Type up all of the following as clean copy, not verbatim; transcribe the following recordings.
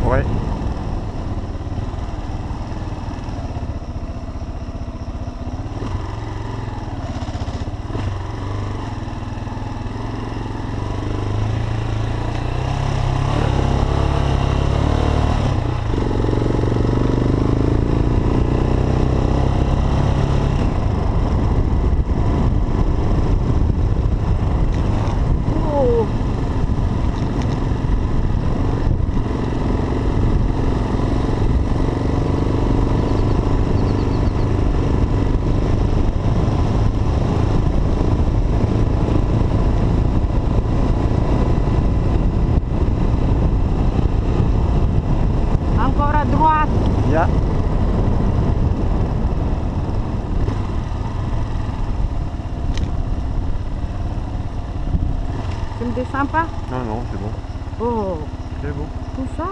Ouais. Encore à droite. Yeah. Tu ne descends pas? Non, non, c'est bon. Oh, C'est bon. tout ça?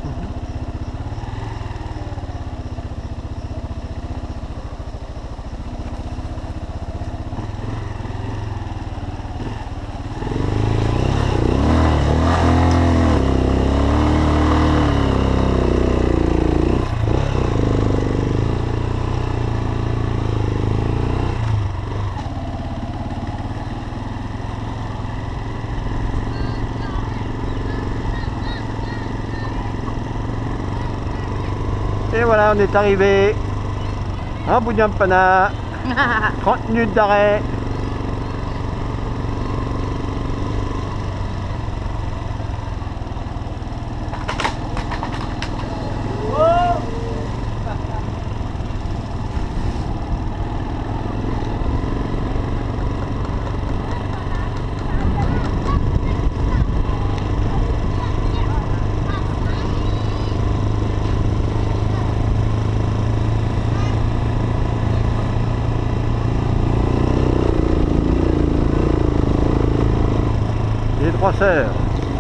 Et voilà, on est arrivé à Bunyampana. 30 minutes d'arrêt. Les trois sœurs.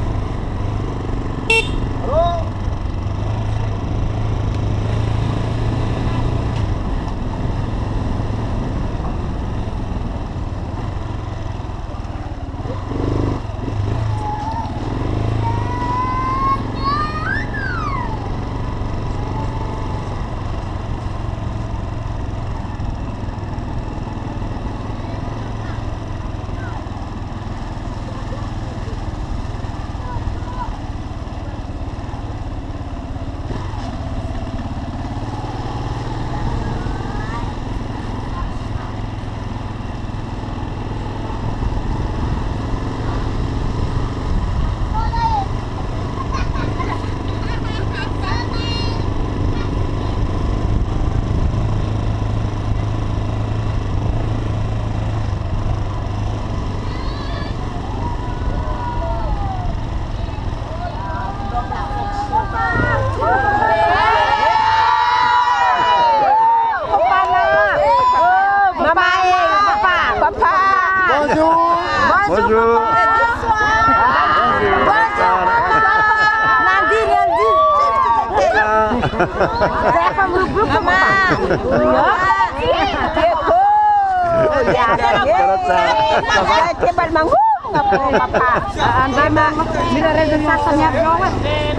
Bonjour. Bonjour. Lundi. Saya pemburu mama. Tebal manggung papa. Anda mah bila rezesasannya gawat.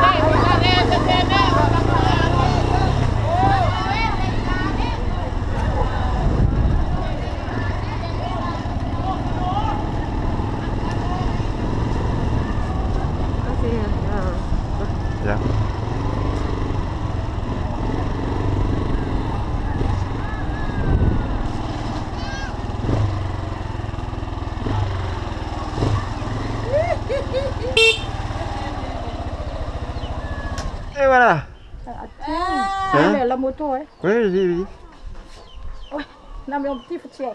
Ya. Et voilà. Hein? La moto, hein? Oui, oui. Ouais, non mais un petit foutier.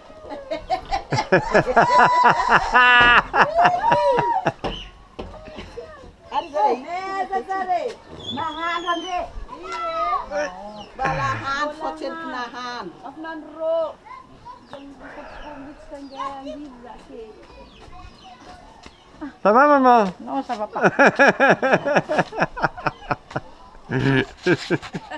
Nahan deh. Balahan, focin kenahan. Afnan ro. Ça va, maman? Non, ça va pas.